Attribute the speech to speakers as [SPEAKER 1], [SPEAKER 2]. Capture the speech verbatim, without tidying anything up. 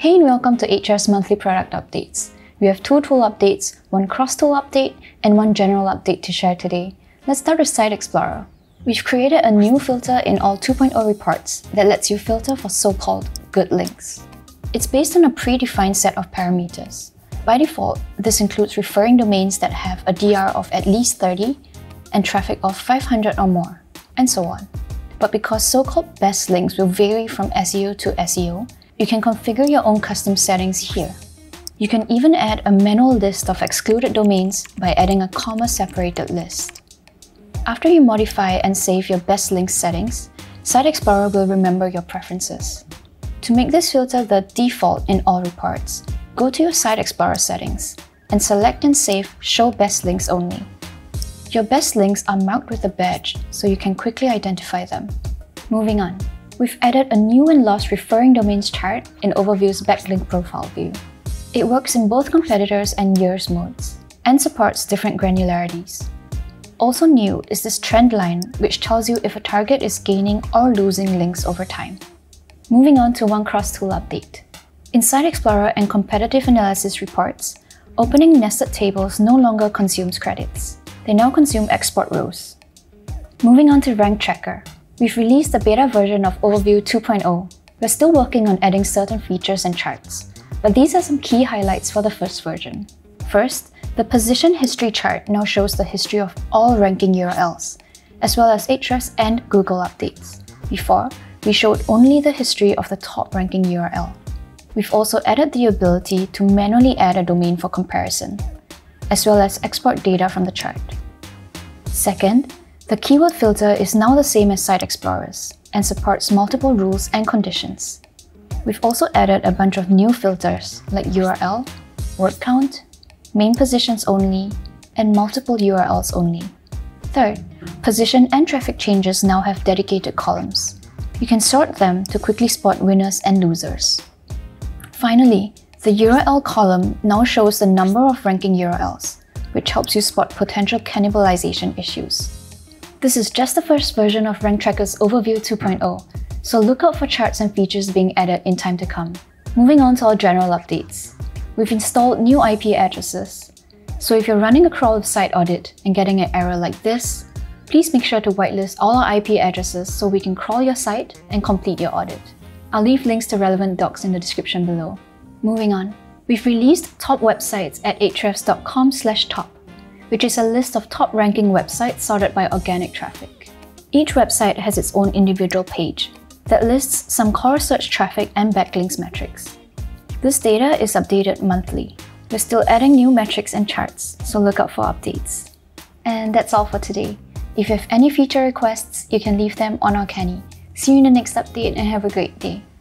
[SPEAKER 1] Hey and welcome to Ahrefs monthly product updates. We have two tool updates, one cross-tool update, and one general update to share today. Let's start with Site Explorer. We've created a new filter in all two point oh reports that lets you filter for so-called good links. It's based on a predefined set of parameters. By default, this includes referring domains that have a D R of at least thirty and traffic of five hundred or more, and so on. But because so-called best links will vary from S E O to S E O, you can configure your own custom settings here. You can even add a manual list of excluded domains by adding a comma-separated list. After you modify and save your best links settings, Site Explorer will remember your preferences. To make this filter the default in all reports, go to your Site Explorer settings and select and save Show Best Links Only. Your best links are marked with a badge so you can quickly identify them. Moving on. We've added a new and lost referring domains chart in Overview's Backlink Profile view. It works in both competitors and years modes, and supports different granularities. Also new is this trend line, which tells you if a target is gaining or losing links over time. Moving on to one cross-tool update. In Site Explorer and Competitive Analysis reports, opening nested tables no longer consumes credits. They now consume export rows. Moving on to Rank Tracker. We've released the beta version of Overview two point oh. We're still working on adding certain features and charts, but these are some key highlights for the first version. First, the position history chart now shows the history of all ranking U R Ls, as well as Ahrefs and Google updates. Before, we showed only the history of the top ranking U R L. We've also added the ability to manually add a domain for comparison, as well as export data from the chart. Second, the keyword filter is now the same as Site Explorer's and supports multiple rules and conditions. We've also added a bunch of new filters like U R L, word count, main positions only, and multiple U R Ls only. Third, position and traffic changes now have dedicated columns. You can sort them to quickly spot winners and losers. Finally, the U R L column now shows the number of ranking U R Ls, which helps you spot potential cannibalization issues. This is just the first version of Rank Tracker's Overview two point oh, so look out for charts and features being added in time to come. Moving on to our general updates. We've installed new I P addresses, so if you're running a crawl site audit and getting an error like this, please make sure to whitelist all our I P addresses so we can crawl your site and complete your audit. I'll leave links to relevant docs in the description below. Moving on. We've released top websites at ahrefs dot com slash top, which is a list of top-ranking websites sorted by organic traffic. Each website has its own individual page that lists some core search traffic and backlinks metrics. This data is updated monthly. We're still adding new metrics and charts, so look out for updates. And that's all for today. If you have any feature requests, you can leave them on our Canny. See you in the next update and have a great day.